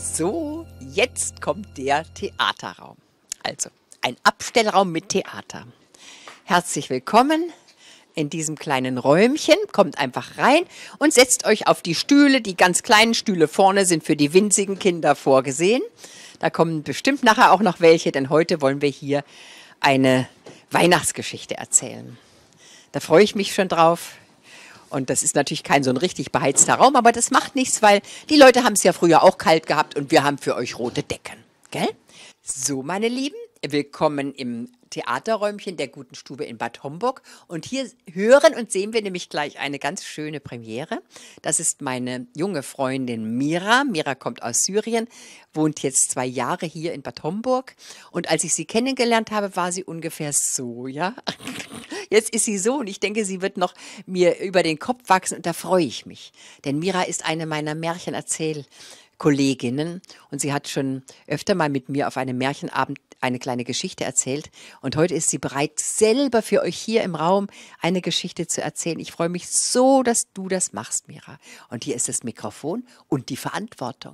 So, jetzt kommt der Theaterraum. Also, ein Abstellraum mit Theater. Herzlich willkommen in diesem kleinen Räumchen. Kommt einfach rein und setzt euch auf die Stühle. Die ganz kleinen Stühle vorne sind für die winzigen Kinder vorgesehen. Da kommen bestimmt nachher auch noch welche, denn heute wollen wir hier eine Weihnachtsgeschichte erzählen. Da freue ich mich schon drauf. Und das ist natürlich kein so ein richtig beheizter Raum, aber das macht nichts, weil die Leute haben es ja früher auch kalt gehabt und wir haben für euch rote Decken. Gell? So, meine Lieben, willkommen im Theaterräumchen der Guten Stube in Bad Homburg. Und hier hören und sehen wir nämlich gleich eine ganz schöne Premiere. Das ist meine junge Freundin Mira. Mira kommt aus Syrien, wohnt jetzt 2 Jahre hier in Bad Homburg. Und als ich sie kennengelernt habe, war sie ungefähr so, ja. Jetzt ist sie so und ich denke, sie wird noch mir über den Kopf wachsen und da freue ich mich. Denn Mira ist eine meiner Märchenerzählkolleginnen und sie hat schon öfter mal mit mir auf einem Märchenabend eine kleine Geschichte erzählt. Und heute ist sie bereit, selber für euch hier im Raum eine Geschichte zu erzählen. Ich freue mich so, dass du das machst, Mira. Und hier ist das Mikrofon und die Verantwortung.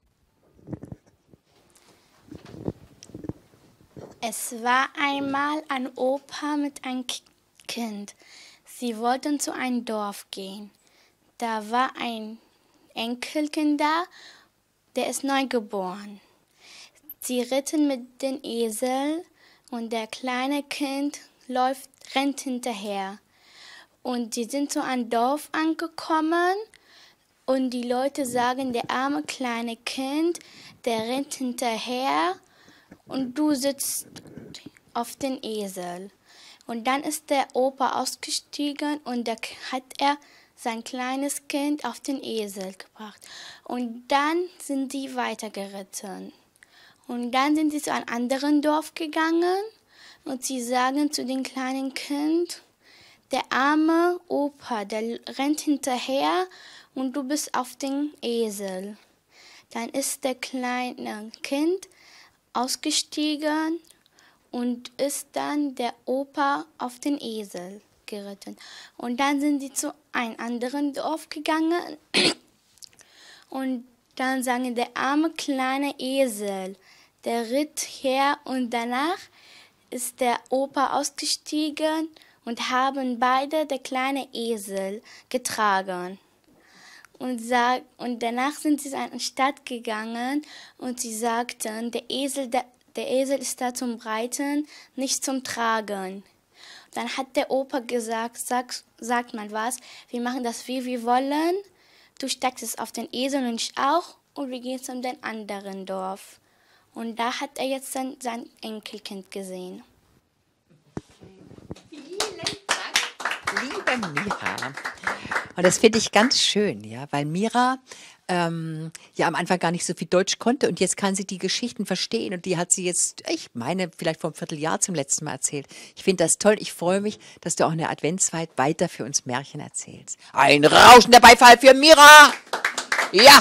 Es war einmal ein Opa mit einem Kind. Sie wollten zu einem Dorf gehen. Da war ein Enkelkind da, der ist neugeboren. Sie ritten mit dem Esel und der kleine Kind rennt hinterher. Und sie sind zu einem Dorf angekommen und die Leute sagen, der arme kleine Kind, der rennt hinterher und du sitzt auf dem Esel. Und dann ist der Opa ausgestiegen und da hat er sein kleines Kind auf den Esel gebracht. Und dann sind sie weitergeritten. Und dann sind sie zu einem anderen Dorf gegangen und sie sagen zu dem kleinen Kind, der arme Opa, der rennt hinterher und du bist auf dem Esel. Dann ist der kleine Kind ausgestiegen und ist dann der Opa auf den Esel geritten. Und dann sind sie zu einem anderen Dorf gegangen und dann sagen, der arme kleine Esel, der ritt her und danach ist der Opa ausgestiegen und haben beide der kleine Esel getragen. Und danach sind sie in eine Stadt gegangen und sie sagten, der Esel ist da zum Reiten, nicht zum Tragen. Dann hat der Opa gesagt, sagt mal was, wir machen das wie wir wollen, du steigst jetzt auf den Esel und ich auch und wir gehen zu dem anderen Dorf. Und da hat er jetzt sein Enkelkind gesehen. Vielen Dank, liebe Mira. Und das finde ich ganz schön, ja, weil Mira ja am Anfang gar nicht so viel Deutsch konnte und jetzt kann sie die Geschichten verstehen und die hat sie jetzt, ich meine, vielleicht vor einem Vierteljahr zum letzten Mal erzählt. Ich finde das toll. Ich freue mich, dass du auch in der Adventszeit weiter für uns Märchen erzählst. Ein rauschender Beifall für Mira! Ja!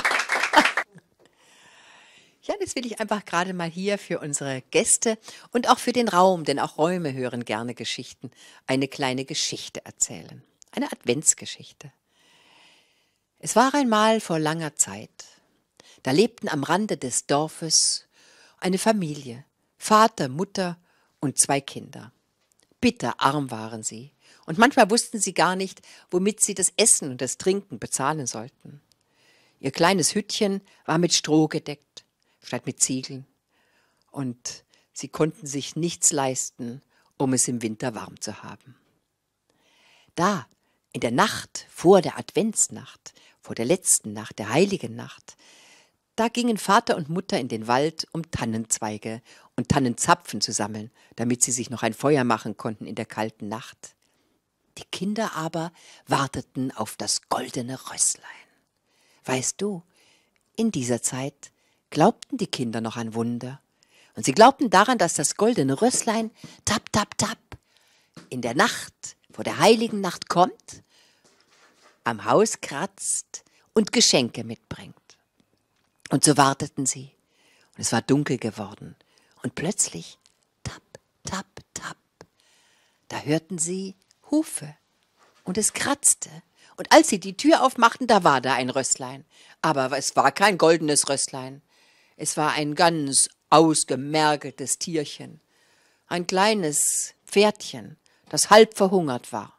Ja, das will ich einfach gerade mal hier für unsere Gäste und auch für den Raum, denn auch Räume hören gerne Geschichten, eine kleine Geschichte erzählen. Eine Adventsgeschichte. Es war einmal vor langer Zeit. Da lebten am Rande des Dorfes eine Familie, Vater, Mutter und 2 Kinder. Bitterarm waren sie und manchmal wussten sie gar nicht, womit sie das Essen und das Trinken bezahlen sollten. Ihr kleines Hüttchen war mit Stroh gedeckt, statt mit Ziegeln. Und sie konnten sich nichts leisten, um es im Winter warm zu haben. Da, in der Nacht vor der Adventsnacht, vor der letzten Nacht, der heiligen Nacht, da gingen Vater und Mutter in den Wald, um Tannenzweige und Tannenzapfen zu sammeln, damit sie sich noch ein Feuer machen konnten in der kalten Nacht. Die Kinder aber warteten auf das goldene Rösslein. Weißt du, in dieser Zeit glaubten die Kinder noch an Wunder. Und sie glaubten daran, dass das goldene Rösslein, tap, tap, tap, in der Nacht, vor der heiligen Nacht kommt, am Haus kratzt und Geschenke mitbringt. Und so warteten sie. Und es war dunkel geworden. Und plötzlich, tap, tap, tap, da hörten sie Hufe. Und es kratzte. Und als sie die Tür aufmachten, da war da ein Rösslein. Aber es war kein goldenes Rösslein. Es war ein ganz ausgemergeltes Tierchen, ein kleines Pferdchen, das halb verhungert war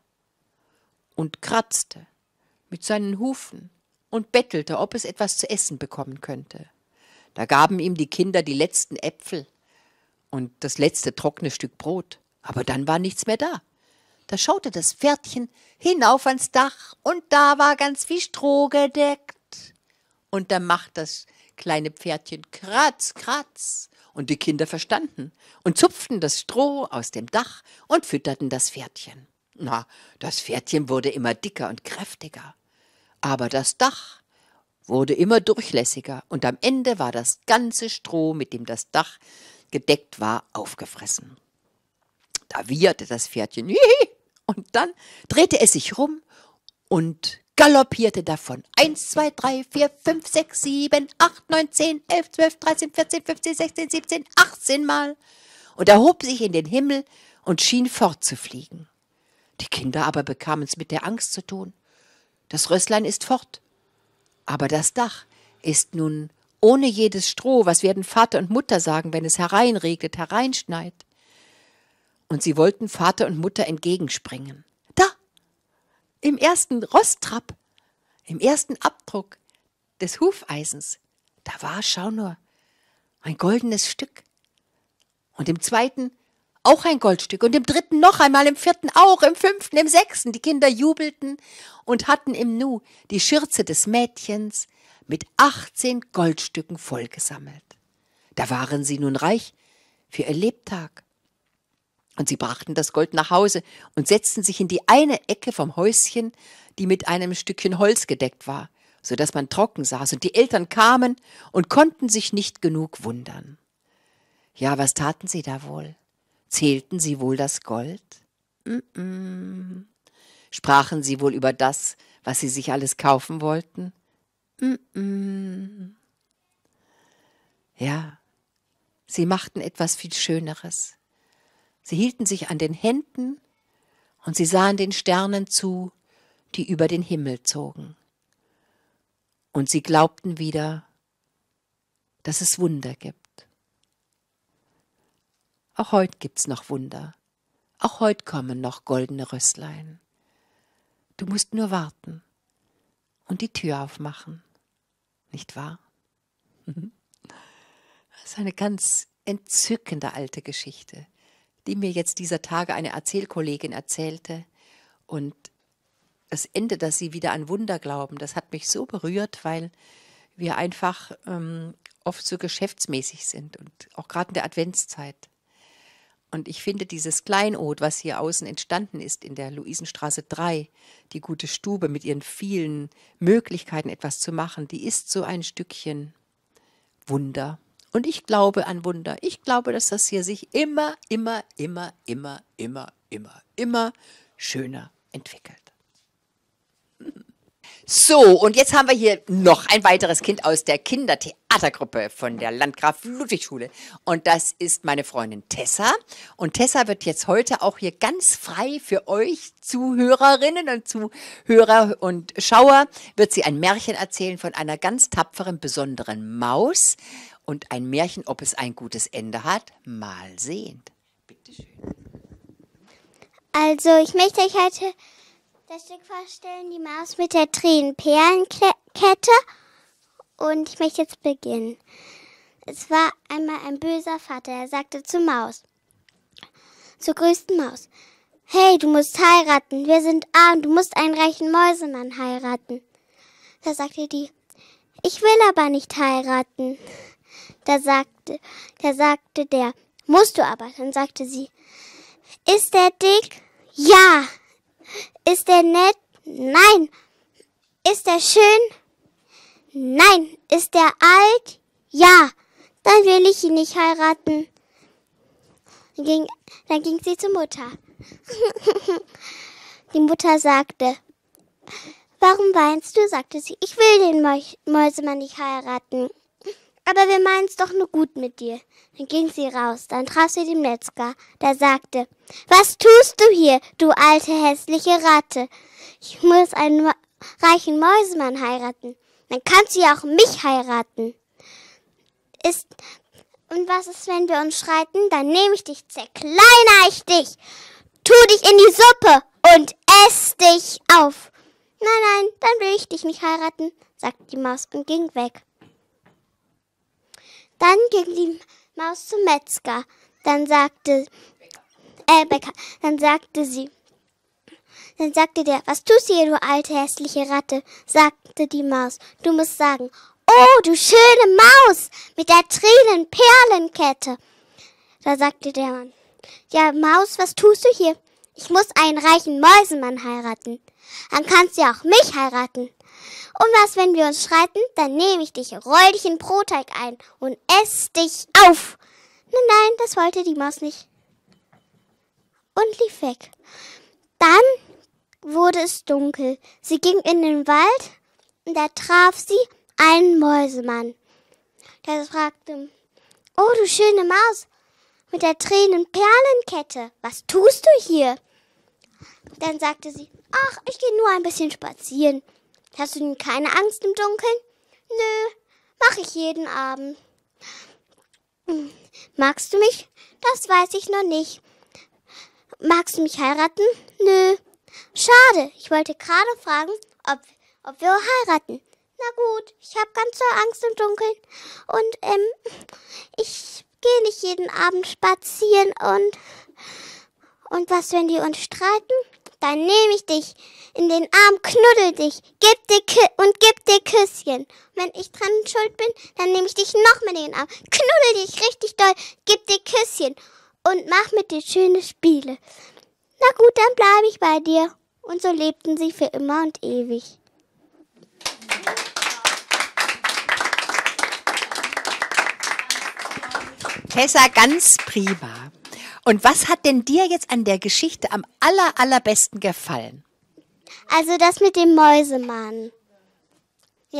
und kratzte mit seinen Hufen und bettelte, ob es etwas zu essen bekommen könnte. Da gaben ihm die Kinder die letzten Äpfel und das letzte trockene Stück Brot, aber dann war nichts mehr da. Da schaute das Pferdchen hinauf ans Dach und da war ganz viel Stroh gedeckt. Und da macht das kleine Pferdchen Kratz, Kratz. Und die Kinder verstanden und zupften das Stroh aus dem Dach und fütterten das Pferdchen. Na, das Pferdchen wurde immer dicker und kräftiger. Aber das Dach wurde immer durchlässiger und am Ende war das ganze Stroh, mit dem das Dach gedeckt war, aufgefressen. Da wieherte das Pferdchen, hihi, und dann drehte es sich rum und galoppierte davon. 1, 2, 3, 4, 5, 6, 7, 8, 9, 10, 11, 12, 13, 14, 15, 16, 17, 18 Mal und erhob sich in den Himmel und schien fortzufliegen. Die Kinder aber bekamen es mit der Angst zu tun. Das Rösslein ist fort, aber das Dach ist nun ohne jedes Stroh. Was werden Vater und Mutter sagen, wenn es hereinregnet, hereinschneit? Und sie wollten Vater und Mutter entgegenspringen. Da, im ersten Rosttrab, im ersten Abdruck des Hufeisens, da war, schau nur, ein goldenes Stück. Und im zweiten auch ein Goldstück und im dritten noch einmal, im vierten auch, im fünften, im sechsten. Die Kinder jubelten und hatten im Nu die Schürze des Mädchens mit 18 Goldstücken vollgesammelt. Da waren sie nun reich für ihr Lebtag. Und sie brachten das Gold nach Hause und setzten sich in die eine Ecke vom Häuschen, die mit einem Stückchen Holz gedeckt war, so dass man trocken saß. Und die Eltern kamen und konnten sich nicht genug wundern. Ja, was taten sie da wohl? Zählten sie wohl das Gold? Sprachen sie wohl über das, was sie sich alles kaufen wollten? Ja, sie machten etwas viel Schöneres. Sie hielten sich an den Händen und sie sahen den Sternen zu, die über den Himmel zogen. Und sie glaubten wieder, dass es Wunder gibt. Auch heute gibt's noch Wunder. Auch heute kommen noch goldene Rösslein. Du musst nur warten und die Tür aufmachen, nicht wahr? Das ist eine ganz entzückende alte Geschichte, die mir jetzt dieser Tage eine Erzählkollegin erzählte. Und das Ende, dass sie wieder an Wunder glauben, das hat mich so berührt, weil wir einfach oft so geschäftsmäßig sind und auch gerade in der Adventszeit. Und ich finde dieses Kleinod, was hier außen entstanden ist in der Luisenstraße 3, die gute Stube mit ihren vielen Möglichkeiten, etwas zu machen, die ist so ein Stückchen Wunder. Und ich glaube an Wunder. Ich glaube, dass das hier sich immer schöner entwickelt. So, und jetzt haben wir hier noch ein weiteres Kind aus der Kindertheatergruppe von der Landgraf-Ludwig-Schule. Und das ist meine Freundin Tessa. Und Tessa wird jetzt heute auch hier ganz frei für euch Zuhörerinnen und Zuhörer und Schauer, wird sie ein Märchen erzählen von einer ganz tapferen, besonderen Maus. Und ein Märchen, ob es ein gutes Ende hat, mal sehen. Bitte schön. Also, ich möchte euch heute das Stück vorstellen, die Maus mit der Tränenperlenkette. Und ich möchte jetzt beginnen. Es war einmal ein böser Vater, der sagte zur Maus, zur größten Maus: Hey, du musst heiraten, wir sind arm, du musst einen reichen Mäusemann heiraten. Da sagte die: Ich will aber nicht heiraten. Da sagte der: Musst du aber. Dann sagte sie: Ist der dick? Ja. Ist der nett? Nein. Ist der schön? Nein. Ist der alt? Ja. Dann will ich ihn nicht heiraten. Dann ging sie zur Mutter. Die Mutter sagte: Warum weinst du? Sagte sie: Ich will den Mäusemann nicht heiraten. Aber wir meinen es doch nur gut mit dir. Dann ging sie raus. Dann traf sie den Metzger. Der sagte: Was tust du hier, du alte hässliche Ratte? Ich muss einen reichen Mäusemann heiraten. Dann kannst du ja auch mich heiraten. Und was ist, wenn wir uns streiten? Dann nehme ich dich, zerkleiner ich dich, tu dich in die Suppe und ess dich auf. Nein, nein, dann will ich dich nicht heiraten, sagte die Maus und ging weg. Dann ging die Maus zum Metzger. Dann sagte der, was tust du hier, du alte hässliche Ratte? Sagte die Maus, du musst sagen, oh, du schöne Maus mit der Tränen-Perlenkette. Da sagte der Mann, ja Maus, was tust du hier? Ich muss einen reichen Mäusemann heiraten. Dann kannst du ja auch mich heiraten. Und was, wenn wir uns streiten? Dann nehme ich dich, roll dich in Brotteig ein und ess dich auf. Nein, das wollte die Maus nicht. Und lief weg. Dann wurde es dunkel. Sie ging in den Wald und da traf sie einen Mäusemann. Der fragte, oh du schöne Maus mit der Tränen-Perlenkette, was tust du hier? Dann sagte sie, ach, ich gehe nur ein bisschen spazieren. Hast du denn keine Angst im Dunkeln? Nö, mache ich jeden Abend. Magst du mich? Das weiß ich noch nicht. Magst du mich heiraten? Nö. Schade, ich wollte gerade fragen, ob wir heiraten. Na gut, ich habe ganz so Angst im Dunkeln. Und ich gehe nicht jeden Abend spazieren und was, wenn wir uns streiten? Dann nehme ich dich in den Arm, knuddel dich, gib dir Küsschen. Wenn ich dran schuld bin, dann nehme ich dich noch mehr in den Arm, knuddel dich richtig doll, gib dir Küsschen und mach mit dir schöne Spiele. Na gut, dann bleibe ich bei dir. Und so lebten sie für immer und ewig. Tessa, ganz prima. Und was hat denn dir jetzt an der Geschichte am allerbesten gefallen? Also das mit dem Mäusemann. Ja,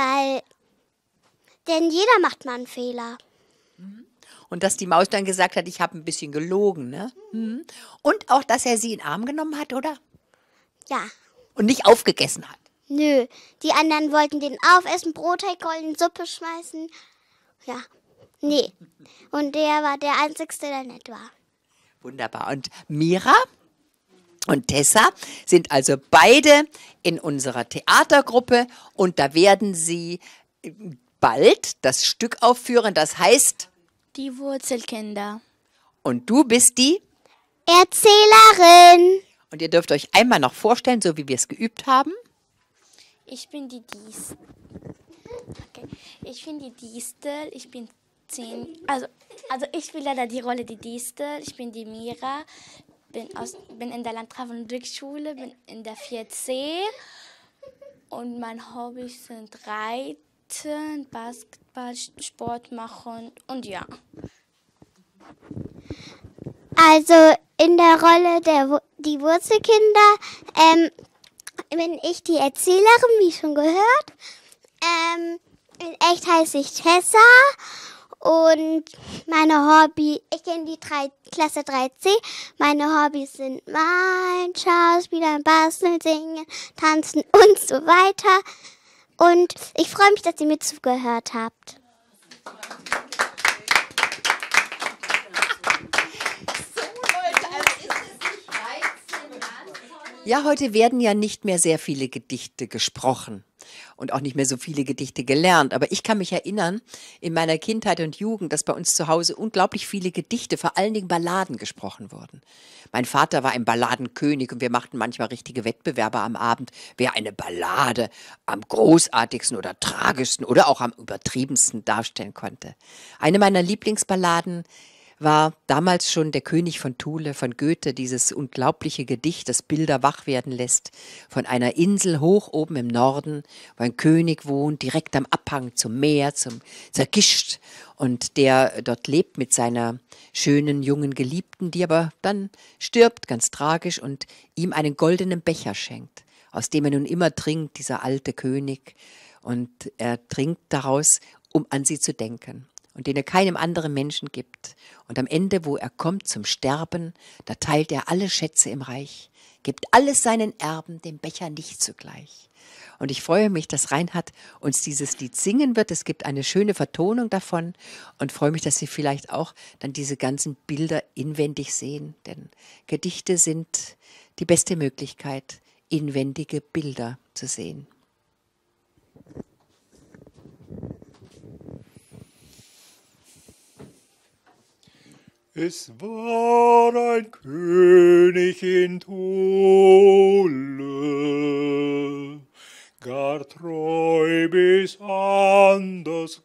denn jeder macht mal einen Fehler. Und dass die Maus dann gesagt hat, ich habe ein bisschen gelogen, ne? Mhm. Und auch, dass er sie in den Arm genommen hat, oder? Ja. Und nicht aufgegessen hat. Nö, die anderen wollten den aufessen, Brotteig in Suppe schmeißen. Ja, nee. Und der war der Einzige, der nett war. Wunderbar. Und Mira und Tessa sind also beide in unserer Theatergruppe und da werden sie bald das Stück aufführen, das heißt Die Wurzelkinder. Und du bist die Erzählerin. Und ihr dürft euch einmal noch vorstellen, so wie wir es geübt haben. Ich bin die Distel. Okay. Ich bin die Distel. Ich bin 10. Also ich spiele leider die Rolle die Distel. Ich bin die Mira. Bin in der Landgraf-Ludwig-Schule, bin in der 4C. Und mein Hobby sind Reiten, Basketball, Sport machen und ja. Also in der Rolle die Wurzelkinder bin ich die Erzählerin, wie schon gehört. In echt heiße ich Tessa und meine Hobby, ich gehe in die Klasse 3C. Meine Hobbys sind Malen, Schauspielern, Basteln, Singen, Tanzen und so weiter. Und ich freue mich, dass ihr mir zugehört habt. Ja, heute werden ja nicht mehr sehr viele Gedichte gesprochen und auch nicht mehr so viele Gedichte gelernt. Aber ich kann mich erinnern, in meiner Kindheit und Jugend, dass bei uns zu Hause unglaublich viele Gedichte, vor allen Dingen Balladen gesprochen wurden. Mein Vater war ein Balladenkönig und wir machten manchmal richtige Wettbewerbe am Abend, wer eine Ballade am großartigsten oder tragischsten oder auch am übertriebensten darstellen konnte. Eine meiner Lieblingsballaden war damals schon Der König von Thule von Goethe, dieses unglaubliche Gedicht, das Bilder wach werden lässt, von einer Insel hoch oben im Norden, wo ein König wohnt, direkt am Abhang zum Meer, zur Gischt, und der dort lebt mit seiner schönen jungen Geliebten, die aber dann stirbt, ganz tragisch, und ihm einen goldenen Becher schenkt, aus dem er nun immer trinkt, dieser alte König, und er trinkt daraus, um an sie zu denken. Und den er keinem anderen Menschen gibt. Und am Ende, wo er kommt zum Sterben, da teilt er alle Schätze im Reich gibt alles seinen Erben, dem Becher nicht zugleich. Und ich freue mich, dass Reinhard uns dieses Lied singen wird. Es gibt eine schöne Vertonung davon und freue mich, dass Sie vielleicht auch dann diese ganzen Bilder inwendig sehen. Denn Gedichte sind die beste Möglichkeit, inwendige Bilder zu sehen. Es war ein König in Thule, gar treu bis an das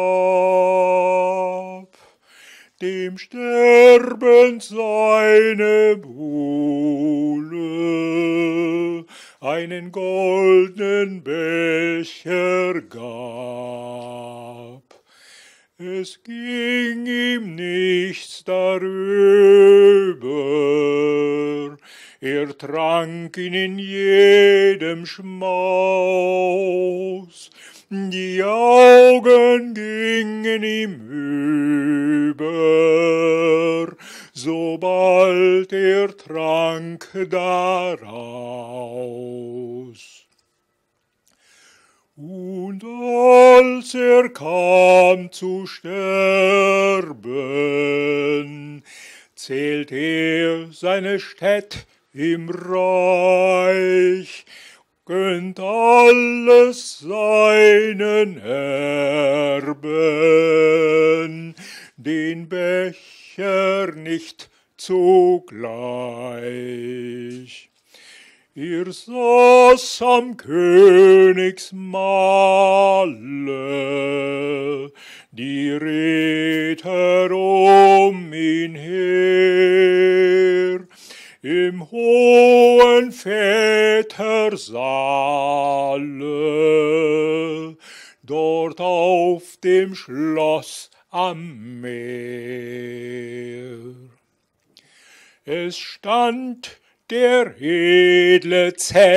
Grab, dem Sterben seine Buhle einen goldenen Becher gab. Es ging ihm nichts darüber, er trank ihn in jedem Schmaus, die Augen gingen ihm über, sobald er trank daraus. Und als er kam zu sterben, zählt er seine Städt im Reich, gönnt alles seinen Erben, den Becher nicht zugleich. Er saß am Königsmahle, die Ritter um ihn her, im hohen Vätersaale, dort auf dem Schloss am Meer. Es stand der edle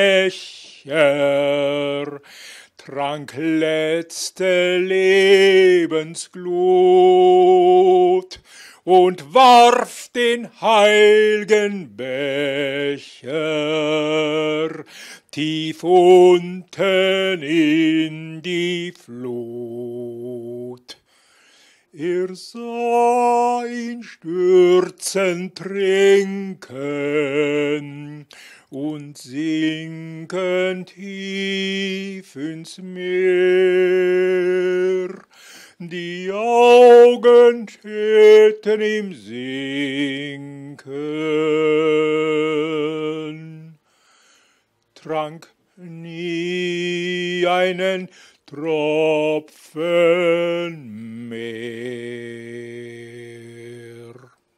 Zecher, trank letzte Lebensglut und warf den heilgen Becher tief unten in die Flut. Er sah ihn stürzen, trinken und sinken tief ins Meer. Die Augen täten ihm sinken, trank nie einen Tropfen mehr.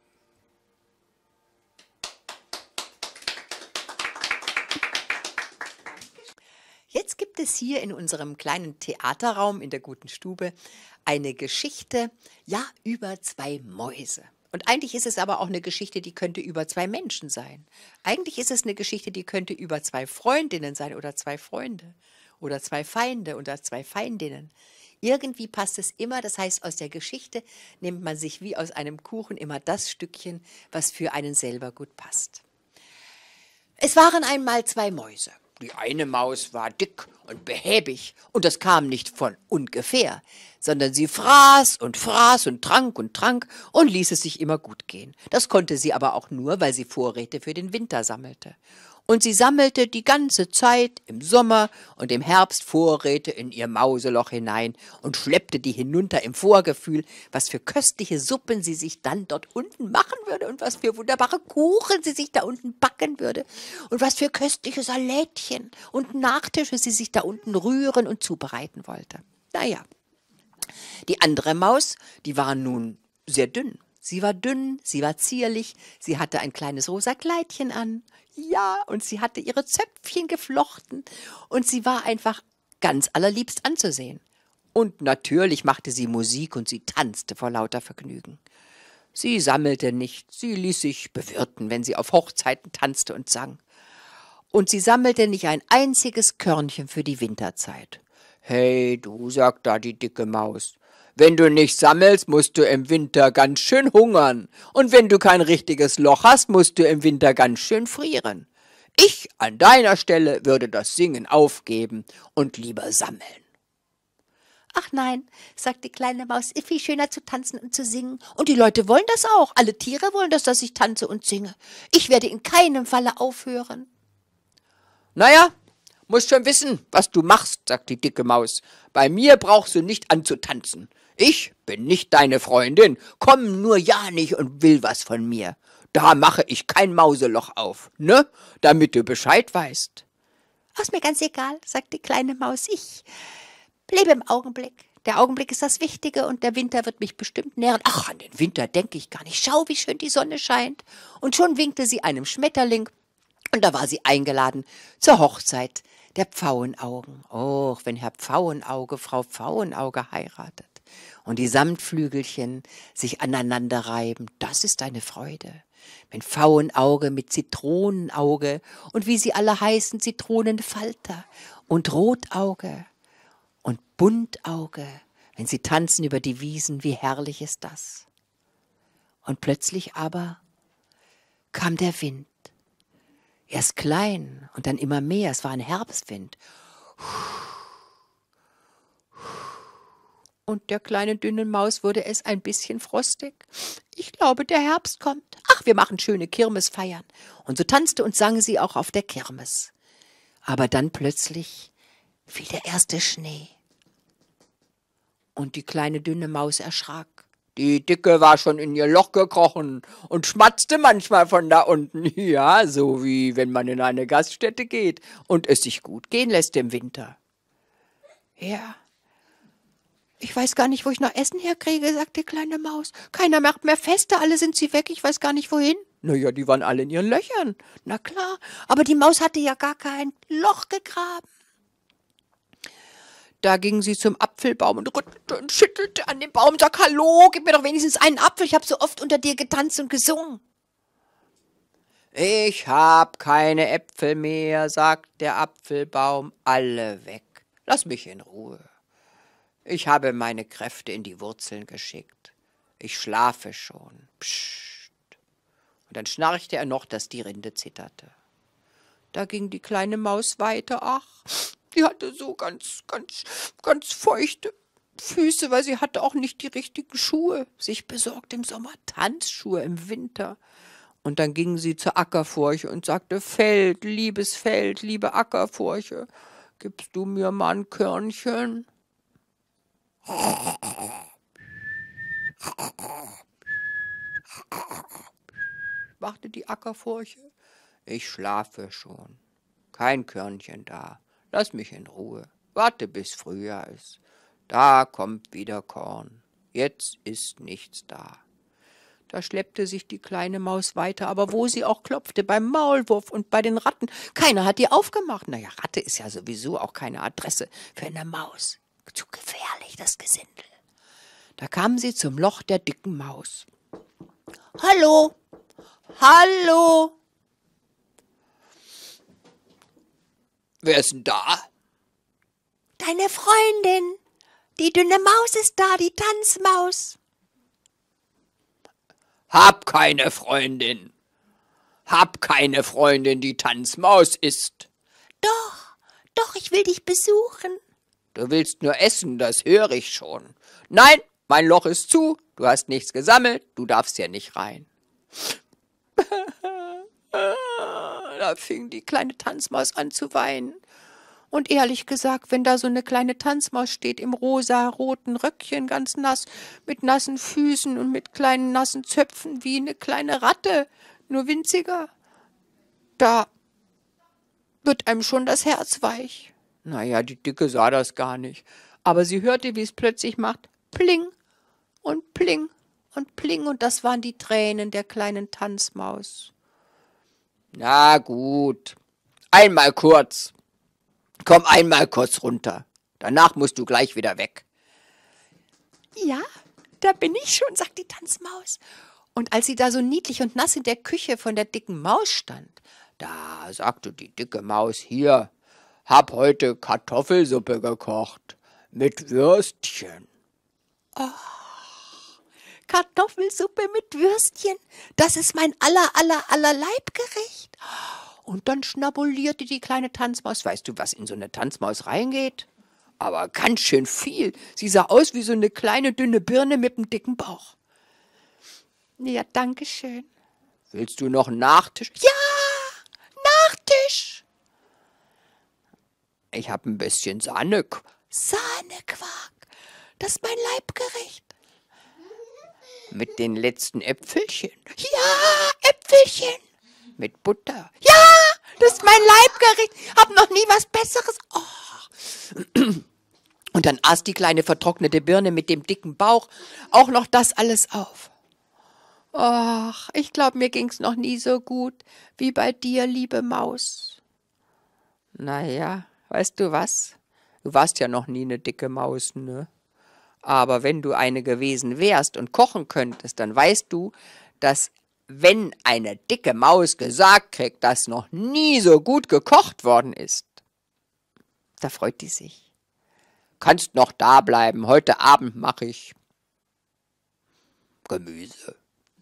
Jetzt gibt es hier in unserem kleinen Theaterraum in der Guten Stube eine Geschichte, ja, über zwei Mäuse. Und eigentlich ist es aber auch eine Geschichte, die könnte über zwei Menschen sein. Eigentlich ist es eine Geschichte, die könnte über zwei Freundinnen sein oder zwei Freunde oder zwei Feinde oder zwei Feindinnen. Irgendwie passt es immer, das heißt, aus der Geschichte nimmt man sich wie aus einem Kuchen immer das Stückchen, was für einen selber gut passt. Es waren einmal zwei Mäuse. Die eine Maus war dick und behäbig und das kam nicht von ungefähr, sondern sie fraß und trank und ließ es sich immer gut gehen. Das konnte sie aber auch nur, weil sie Vorräte für den Winter sammelte. Und sie sammelte die ganze Zeit im Sommer und im Herbst Vorräte in ihr Mauseloch hinein und schleppte die hinunter im Vorgefühl, was für köstliche Suppen sie sich dann dort unten machen würde und was für wunderbare Kuchen sie sich da unten backen würde und was für köstliche Salätchen und Nachtische sie sich da unten rühren und zubereiten wollte. Naja, die andere Maus, die war nun sehr dünn. Sie war dünn, sie war zierlich, sie hatte ein kleines rosa Kleidchen an. Ja, und sie hatte ihre Zöpfchen geflochten und sie war einfach ganz allerliebst anzusehen. Und natürlich machte sie Musik und sie tanzte vor lauter Vergnügen. Sie sammelte nicht, sie ließ sich bewirten, wenn sie auf Hochzeiten tanzte und sang. Und sie sammelte nicht ein einziges Körnchen für die Winterzeit. »Hey, du«, sagt da die dicke Maus, »wenn du nicht sammelst, musst du im Winter ganz schön hungern. Und wenn du kein richtiges Loch hast, musst du im Winter ganz schön frieren. Ich an deiner Stelle würde das Singen aufgeben und lieber sammeln. Ach nein, sagt die kleine Maus, ist viel schöner zu tanzen und zu singen. Und die Leute wollen das auch. Alle Tiere wollen das, dass ich tanze und singe. Ich werde in keinem Falle aufhören. Naja, musst schon wissen, was du machst, sagt die dicke Maus. Bei mir brauchst du nicht anzutanzen. Ich bin nicht deine Freundin. Komm nur ja nicht und will was von mir. Da mache ich kein Mauseloch auf, ne? Damit du Bescheid weißt. Ist mir ganz egal, sagt die kleine Maus. Ich lebe im Augenblick. Der Augenblick ist das Wichtige und der Winter wird mich bestimmt nähren. Ach, an den Winter denke ich gar nicht. Schau, wie schön die Sonne scheint. Und schon winkte sie einem Schmetterling. Und da war sie eingeladen zur Hochzeit der Pfauenaugen. Och, wenn Herr Pfauenauge Frau Pfauenauge heiratet und die Samtflügelchen sich aneinander reiben, das ist eine Freude. Wenn Pfauenauge mit Zitronenauge und wie sie alle heißen, Zitronenfalter und Rotauge und Buntauge, wenn sie tanzen über die Wiesen, wie herrlich ist das. Und plötzlich aber kam der Wind. Erst klein und dann immer mehr, es war ein Herbstwind. Und der kleinen dünnen Maus wurde es ein bisschen frostig. Ich glaube, der Herbst kommt. Ach, wir machen schöne Kirmesfeiern. Und so tanzte und sang sie auch auf der Kirmes. Aber dann plötzlich fiel der erste Schnee. Und die kleine dünne Maus erschrak. Die Dicke war schon in ihr Loch gekrochen und schmatzte manchmal von da unten. Ja, so wie wenn man in eine Gaststätte geht und es sich gut gehen lässt im Winter. Ja, ich weiß gar nicht, wo ich noch Essen herkriege, sagt die kleine Maus. Keiner macht mehr Feste, alle sind sie weg, ich weiß gar nicht wohin. Naja, die waren alle in ihren Löchern. Na klar, aber die Maus hatte ja gar kein Loch gegraben. Da ging sie zum Apfelbaum und rüttelte und schüttelte an dem Baum und sagte, hallo, gib mir doch wenigstens einen Apfel, ich habe so oft unter dir getanzt und gesungen. Ich hab keine Äpfel mehr, sagt der Apfelbaum, alle weg. Lass mich in Ruhe. Ich habe meine Kräfte in die Wurzeln geschickt. Ich schlafe schon. Psst. Und dann schnarchte er noch, dass die Rinde zitterte. Da ging die kleine Maus weiter. Ach, die hatte so ganz feuchte Füße, weil sie hatte auch nicht die richtigen Schuhe. Sich besorgt im Sommer Tanzschuhe im Winter. Und dann ging sie zur Ackerfurche und sagte, Feld, liebes Feld, liebe Ackerfurche, gibst du mir mal ein Körnchen? Machte die Ackerfurche. Ich schlafe schon. Kein Körnchen da. Lass mich in Ruhe. Warte, bis Frühjahr ist. Da kommt wieder Korn. Jetzt ist nichts da. Da schleppte sich die kleine Maus weiter, aber wo sie auch klopfte, beim Maulwurf und bei den Ratten, keiner hat ihr aufgemacht. Naja, Ratte ist ja sowieso auch keine Adresse für eine Maus. Zu gefährlich, das Gesindel. Da kam sie zum Loch der dicken Maus. Hallo, hallo. Wer ist denn da? Deine Freundin. Die dünne Maus ist da, die Tanzmaus. Hab keine Freundin. Hab keine Freundin, die Tanzmaus ist. Doch, ich will dich besuchen. Du willst nur essen, das höre ich schon. Nein, mein Loch ist zu, du hast nichts gesammelt, du darfst ja nicht rein. Da fing die kleine Tanzmaus an zu weinen. Und ehrlich gesagt, wenn da so eine kleine Tanzmaus steht im rosa-roten Röckchen, ganz nass, mit nassen Füßen und mit kleinen nassen Zöpfen wie eine kleine Ratte, nur winziger, da wird einem schon das Herz weich. Naja, die Dicke sah das gar nicht, aber sie hörte, wie es plötzlich macht, pling und pling und pling, und das waren die Tränen der kleinen Tanzmaus. Na gut, einmal kurz. Komm einmal kurz runter. Danach musst du gleich wieder weg. Ja, da bin ich schon, sagt die Tanzmaus. Und als sie da so niedlich und nass in der Küche von der dicken Maus stand, da sagte die dicke Maus, hier, hab heute Kartoffelsuppe gekocht mit Würstchen. Oh, Kartoffelsuppe mit Würstchen, das ist mein aller Leibgericht. Und dann schnabulierte die kleine Tanzmaus. Weißt du, was in so eine Tanzmaus reingeht? Aber ganz schön viel. Sie sah aus wie so eine kleine, dünne Birne mit einem dicken Bauch. Ja, danke schön. Willst du noch einen Nachtisch? Ja, Nachtisch. Ich habe ein bisschen Sahnequark. Das ist mein Leibgericht. Mit den letzten Äpfelchen. Ja, Äpfelchen. Mit Butter. Ja, das ist mein Leibgericht. Hab noch nie was Besseres. Oh. Und dann aß die kleine vertrocknete Birne mit dem dicken Bauch auch noch das alles auf. Ach, ich glaube, mir ging's noch nie so gut wie bei dir, liebe Maus. Naja, weißt du was? Du warst ja noch nie eine dicke Maus, ne? Aber wenn du eine gewesen wärst und kochen könntest, dann weißt du, dass wenn eine dicke Maus gesagt kriegt, dass noch nie so gut gekocht worden ist, da freut die sich. Kannst noch da bleiben, heute Abend mache ich Gemüse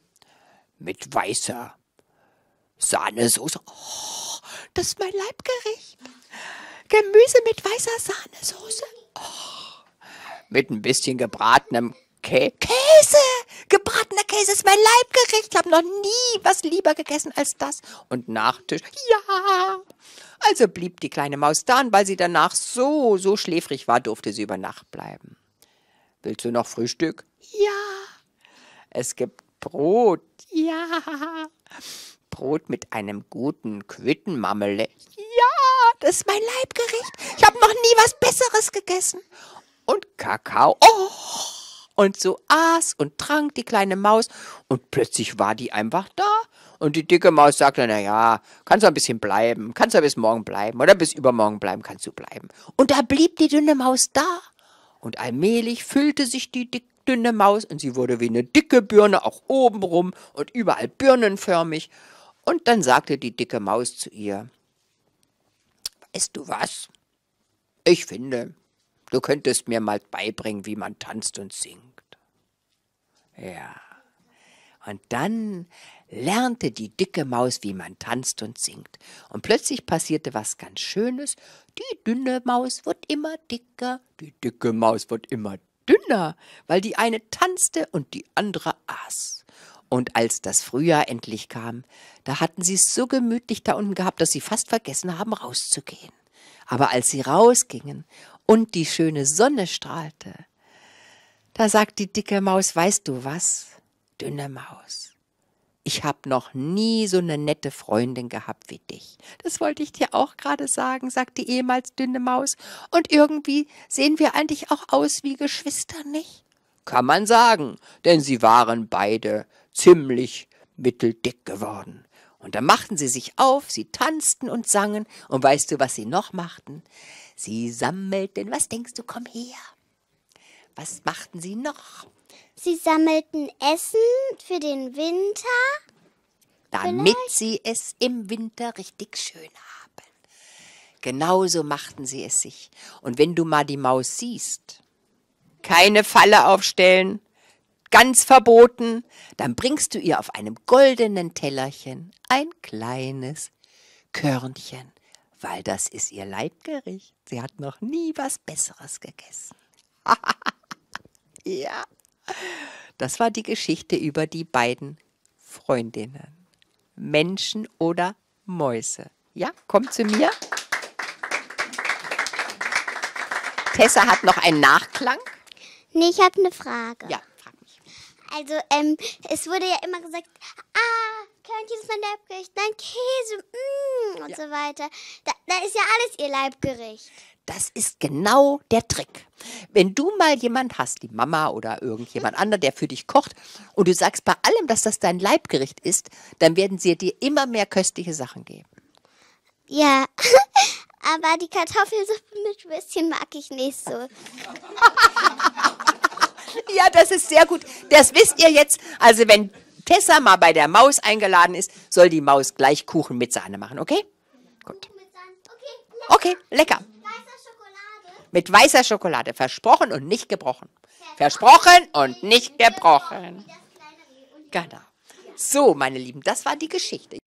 mit weißer Sahnesoße. Oh, das ist mein Leibgericht. Gemüse mit weißer Sahnesoße. Oh, mit ein bisschen gebratenem Käse. Gebratener Käse ist mein Leibgericht. Ich habe noch nie was lieber gegessen als das. Und Nachtisch. Ja. Also blieb die kleine Maus da, und weil sie danach so schläfrig war, durfte sie über Nacht bleiben. Willst du noch Frühstück? Ja. Es gibt Brot. Ja. Brot mit einem guten Quittenmarmelade. Ja, das ist mein Leibgericht. Ich habe noch nie was Besseres gegessen. Und Kakao. Oh. Und so aß und trank die kleine Maus, und plötzlich war die einfach da. Und die dicke Maus sagte, na ja, kannst du ein bisschen bleiben, kannst du bis morgen bleiben oder bis übermorgen bleiben, kannst du bleiben. Und da blieb die dünne Maus da. Und allmählich füllte sich die dünne Maus, und sie wurde wie eine dicke Birne, auch obenrum und überall birnenförmig. Und dann sagte die dicke Maus zu ihr, weißt du was? Ich finde, du könntest mir mal beibringen, wie man tanzt und singt. Ja. Und dann lernte die dicke Maus, wie man tanzt und singt. Und plötzlich passierte was ganz Schönes. Die dünne Maus wird immer dicker, die dicke Maus wird immer dünner, weil die eine tanzte und die andere aß. Und als das Frühjahr endlich kam, da hatten sie es so gemütlich da unten gehabt, dass sie fast vergessen haben, rauszugehen. Aber als sie rausgingen und die schöne Sonne strahlte, da sagt die dicke Maus, weißt du was, dünne Maus, ich habe noch nie so eine nette Freundin gehabt wie dich. Das wollte ich dir auch gerade sagen, sagt die ehemals dünne Maus. Und irgendwie sehen wir eigentlich auch aus wie Geschwister, nicht? Kann man sagen, denn sie waren beide ziemlich mitteldick geworden. Und da machten sie sich auf, sie tanzten und sangen. Und weißt du, was sie noch machten? Sie sammelten, was denkst du, komm her. Was machten sie noch? Sie sammelten Essen für den Winter. Damit sie es im Winter richtig schön haben. Genauso machten sie es sich. Und wenn du mal die Maus siehst, keine Falle aufstellen, ganz verboten, dann bringst du ihr auf einem goldenen Tellerchen ein kleines Körnchen, weil das ist ihr Leibgericht. Sie hat noch nie was Besseres gegessen. Ja, das war die Geschichte über die beiden Freundinnen. Menschen oder Mäuse. Ja, komm zu mir. Tessa hat noch einen Nachklang. Nee, ich habe eine Frage. Ja, frag mich. Also, es wurde ja immer gesagt, Körnchen ist mein Leibgericht, dann Käse, und so weiter. Da ist ja alles ihr Leibgericht. Das ist genau der Trick. Wenn du mal jemand hast, die Mama oder irgendjemand anderer, der für dich kocht, und du sagst bei allem, dass das dein Leibgericht ist, dann werden sie dir immer mehr köstliche Sachen geben. Ja, aber die Kartoffelsuppe mit Würstchen mag ich nicht so. Ja, das ist sehr gut. Das wisst ihr jetzt. Also wenn Tessa mal bei der Maus eingeladen ist, soll die Maus gleich Kuchen mit Sahne machen, okay? Gut. Okay, lecker. Mit weißer Schokolade. Versprochen und nicht gebrochen. Versprochen und nicht gebrochen. Genau. So, meine Lieben, das war die Geschichte.